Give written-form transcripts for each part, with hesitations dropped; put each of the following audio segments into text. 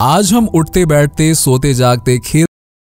आज हम उठते बैठते सोते जागते खेल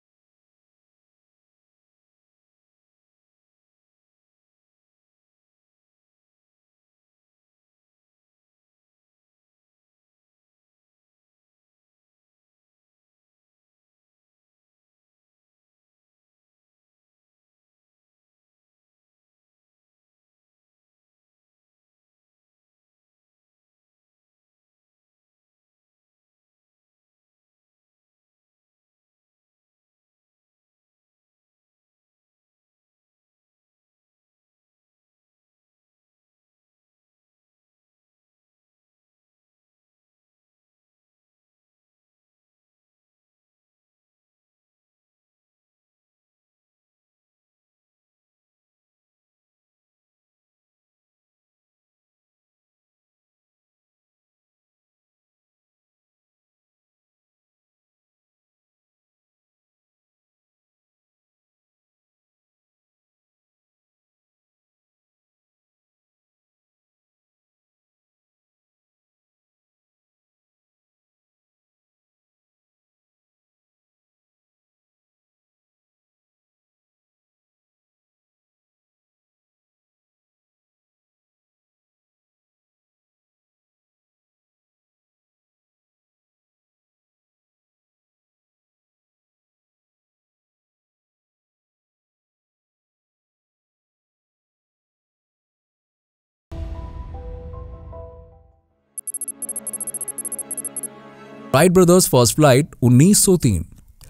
राइट ब्रदर्स फर्स्ट फ्लाइट 1903।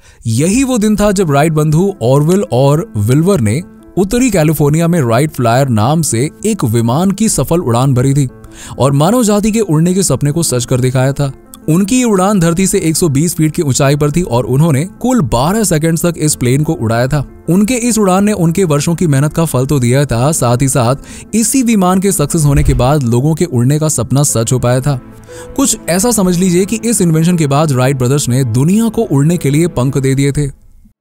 यही वो दिन था जब राइट बंधु ऑरविल और विल्वर ने उत्तरी कैलिफोर्निया में राइट फ्लायर नाम से एक विमान की सफल उड़ान भरी थी और मानव जाति के उड़ने के सपने को सच कर दिखाया था। उनकी ये उड़ान धरती से 120 फीट की ऊंचाई पर थी और उन्होंने कुल 12 सेकंड तक इस प्लेन को उड़ाया था। उनके इस उड़ान ने उनके वर्षों की मेहनत का फल तो दिया था, साथ ही साथ इसी विमान के सक्सेस होने के बाद लोगों के उड़ने का सपना सच हो पाया था। कुछ ऐसा समझ लीजिए कि इस इन्वेंशन के बाद राइट ब्रदर्स ने दुनिया को उड़ने के लिए पंख दे दिए थे।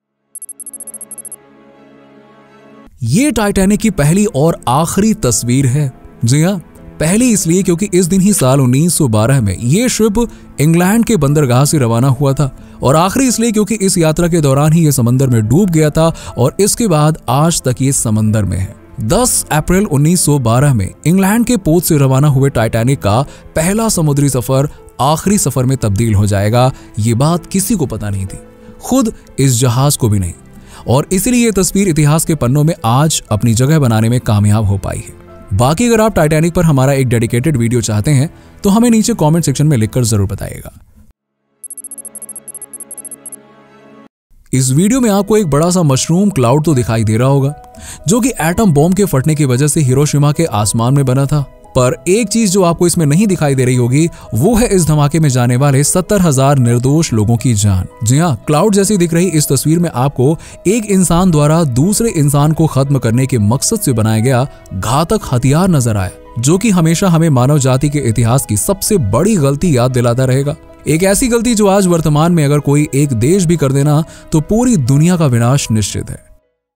ये टाइटैनिक की पहली और आखिरी तस्वीर है। जी हाँ, पहली इसलिए क्योंकि इस दिन ही साल 1912 में ये शिप इंग्लैंड के बंदरगाह से रवाना हुआ था और आखिरी इसलिए क्योंकि इस यात्रा के दौरान ही ये समंदर में डूब गया था और इसके बाद आज तक ये समंदर में है। 10 अप्रैल 1912 में इंग्लैंड के पोर्ट से रवाना हुए टाइटैनिक का पहला समुद्री सफर आखिरी सफर में तब्दील हो जाएगा, ये बात किसी को पता नहीं थी, खुद इस जहाज को भी नहीं, और इसीलिए ये तस्वीर इतिहास के पन्नों में आज अपनी जगह बनाने में कामयाब हो पाई है। बाकी अगर आप टाइटैनिक पर हमारा एक डेडिकेटेड वीडियो चाहते हैं तो हमें नीचे कमेंट सेक्शन में लिखकर जरूर बताइएगा। इस वीडियो में आपको एक बड़ा सा मशरूम क्लाउड तो दिखाई दे रहा होगा जो कि एटम बॉम्ब के फटने की वजह से हिरोशिमा के आसमान में बना था, पर एक चीज जो आपको इसमें नहीं दिखाई दे रही होगी वो है इस धमाके में जाने वाले 70,000 निर्दोष लोगों की जान। जी हाँ, क्लाउड जैसी दिख रही इस तस्वीर में आपको एक इंसान द्वारा दूसरे इंसान को खत्म करने के मकसद से बनाया गया घातक हथियार नजर आया, जो कि हमेशा हमें मानव जाति के इतिहास की सबसे बड़ी गलती याद दिलाता रहेगा। एक ऐसी गलती जो आज वर्तमान में अगर कोई एक देश भी कर देना तो पूरी दुनिया का विनाश निश्चित है।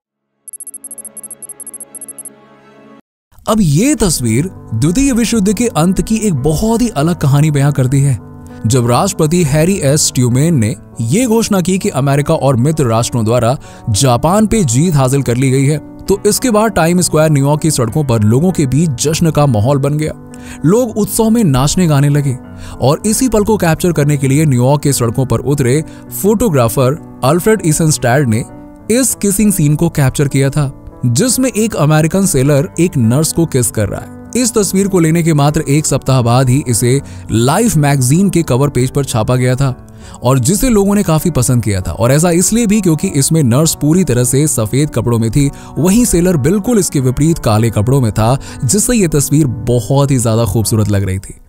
अब ये तस्वीर द्वितीय विश्व युद्ध के अंत की एक बहुत ही अलग कहानी बयां करती है, जब राष्ट्रपति हैरी एस ट्रूमैन ने यह घोषणा की कि अमेरिका और मित्र राष्ट्रों द्वारा जापान पे जीत हासिल कर ली गई है, तो इसके बाद टाइम स्क्वायर न्यूयॉर्क की सड़कों पर लोगों के बीच जश्न का माहौल बन गया। लोग उत्सव में नाचने गाने लगे और इसी पल को कैप्चर करने के लिए न्यूयॉर्क के सड़कों पर उतरे फोटोग्राफर अल्फ्रेड ईसेनस्टैड ने इस किसिंग सीन को कैप्चर किया था, जिसमें एक अमेरिकन सेलर एक नर्स को किस कर रहा है। इस तस्वीर को लेने के मात्र एक सप्ताह बाद ही इसे लाइफ मैगजीन के कवर पेज पर छापा गया था और जिसे लोगों ने काफी पसंद किया था, और ऐसा इसलिए भी क्योंकि इसमें नर्स पूरी तरह से सफेद कपड़ों में थी, वहीं सेलर बिल्कुल इसके विपरीत काले कपड़ों में था, जिससे यह तस्वीर बहुत ही ज्यादा खूबसूरत लग रही थी।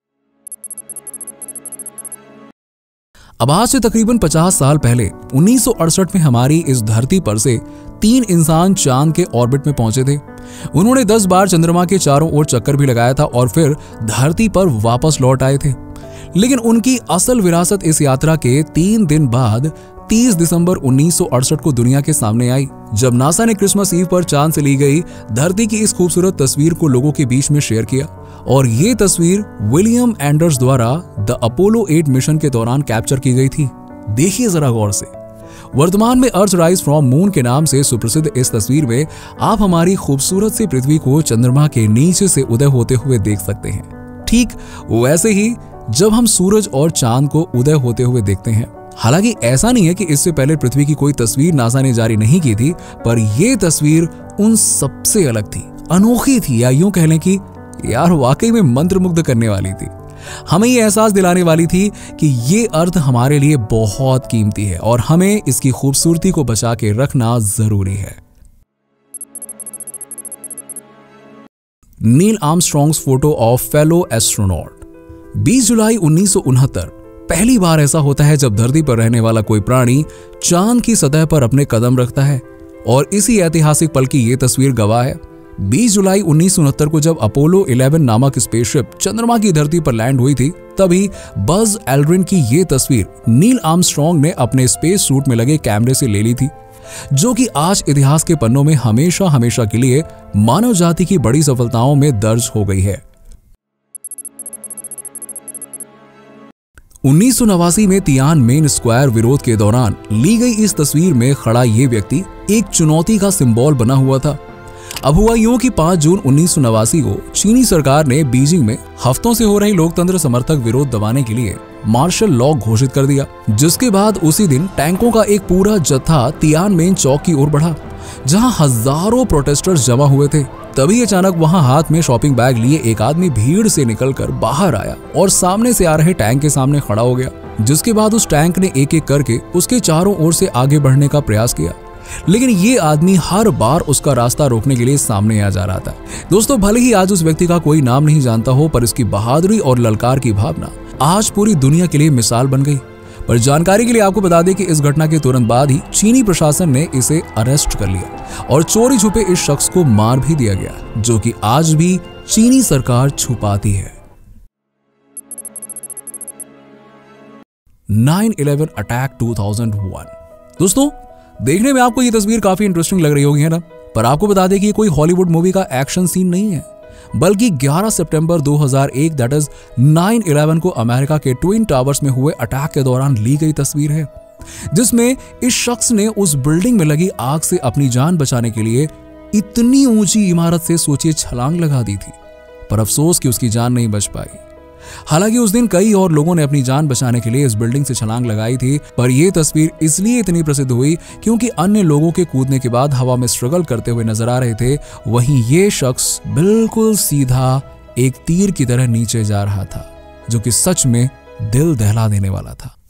अब आज से तकरीबन 50 साल पहले 1968 में हमारी इस धरती पर से 3 इंसान चांद के ऑर्बिट में पहुंचे थे। उन्होंने 10 बार चंद्रमा के चारों ओर चक्कर भी लगाया था और फिर धरती पर वापस लौट आए थे। लेकिन उनकी असल विरासत इस यात्रा के 3 दिन बाद 30 दिसंबर 1968 को दुनिया के सामने आई, जब नासा ने क्रिसमस ईव पर चांद से ली गई धरती की इस खूबसूरत तस्वीर को लोगों के बीच में शेयर किया और ये तस्वीर विलियम एंडर्स द्वारा द अपोलो 8 मिशन के दौरान कैप्चर की गई थी। देखिए जरा गौर से। वर्तमान में अर्थ राइज फ्रॉम मून के नाम से सुप्रसिद्ध इस तस्वीर में आप हमारी खूबसूरत सी पृथ्वी को चंद्रमा के नीचे से उदय होते हुए देख सकते हैं। ठीक वैसे ही जब हम सूरज और चांद को उदय होते हुए देखते हैं। हालांकि ऐसा नहीं है कि इससे पहले पृथ्वी की कोई तस्वीर नासा ने जारी नहीं की थी, पर यह तस्वीर उन सबसे अलग थी, अनोखी थी, या यूं कह लें कि यार वाकई में मंत्रमुग्ध करने वाली थी। हमें ये एहसास दिलाने वाली थी कि ये अर्थ हमारे लिए बहुत कीमती है और हमें इसकी खूबसूरती को बचा के रखना जरूरी है। Neil Armstrong's photo of fellow astronaut. 20 जुलाई 1969 पहली बार ऐसा होता है जब धरती पर रहने वाला कोई प्राणी चांद की सतह पर अपने कदम रखता है, और इसी ऐतिहासिक पल की ये तस्वीर गवाह है। 20 जुलाई 1969 को जब अपोलो 11 नामक स्पेसशिप चंद्रमा की धरती पर लैंड हुई थी, तभी बज एल्ड्रिन की ये तस्वीर नील आर्मस्ट्रॉन्ग ने अपने स्पेस सूट में लगे कैमरे से ले ली थी, जो कि आज इतिहास के पन्नों में हमेशा हमेशा के लिए मानव जाति की बड़ी सफलताओं में दर्ज हो गई है। 1989 में तियानमेन स्क्वायर विरोध के दौरान ली गई इस तस्वीर में खड़ा ये व्यक्ति एक चुनौती का सिंबल बना हुआ था। अब हुआ यूं कि 5 जून 1989 को चीनी सरकार ने बीजिंग में हफ्तों से हो रही लोकतंत्र समर्थक विरोध दबाने के लिए मार्शल लॉ घोषित कर दिया, जिसके बाद उसी दिन टैंकों का एक पूरा जत्था तियानमेन चौक की ओर बढ़ा, जहां हजारों प्रोटेस्टर्स जमा हुए थे। तभी अचानक वहां हाथ में शॉपिंग बैग लिए एक आदमी भीड़ से निकलकर बाहर आया और सामने से आ रहे टैंक के सामने खड़ा हो गया, जिसके बाद उस टैंक ने एक एक करके उसके चारों ओर से आगे बढ़ने का प्रयास किया, लेकिन ये आदमी हर बार उसका रास्ता रोकने के लिए सामने आ जा रहा था। दोस्तों, भले ही आज उस व्यक्ति का कोई नाम नहीं जानता हो, पर इसकी बहादुरी और ललकार की भावना आज पूरी दुनिया के लिए मिसाल बन गई। पर जानकारी के लिए आपको बता दें कि इस घटना के तुरंत बाद ही चीनी प्रशासन ने इसे अरेस्ट कर लिया और चोरी छुपे इस शख्स को मार भी दिया गया, जो कि आज भी चीनी सरकार छुपाती है। 9/11 अटैक 2001। दोस्तों, देखने में आपको ये तस्वीर काफी इंटरेस्टिंग लग रही होगी, है ना? पर आपको बता दें कि ये कोई हॉलीवुड मूवी का एक्शन सीन नहीं है, बल्कि 11 सितंबर 2001 दैट इज 9/11 को अमेरिका के ट्विन टावर्स में हुए अटैक के दौरान ली गई तस्वीर है, जिसमें इस शख्स ने उस बिल्डिंग में लगी आग से अपनी जान बचाने के लिए इतनी ऊंची इमारत से सोचिए छलांग लगा दी थी। पर अफसोस कि उसकी जान नहीं बच पाई। हालांकि उस दिन कई और लोगों ने अपनी जान बचाने के लिए इस बिल्डिंग से छलांग लगाई थी, पर यह तस्वीर इसलिए इतनी प्रसिद्ध हुई क्योंकि अन्य लोगों के कूदने के बाद हवा में स्ट्रगल करते हुए नजर आ रहे थे, वहीं ये शख्स बिल्कुल सीधा एक तीर की तरह नीचे जा रहा था, जो कि सच में दिल दहला देने वाला था।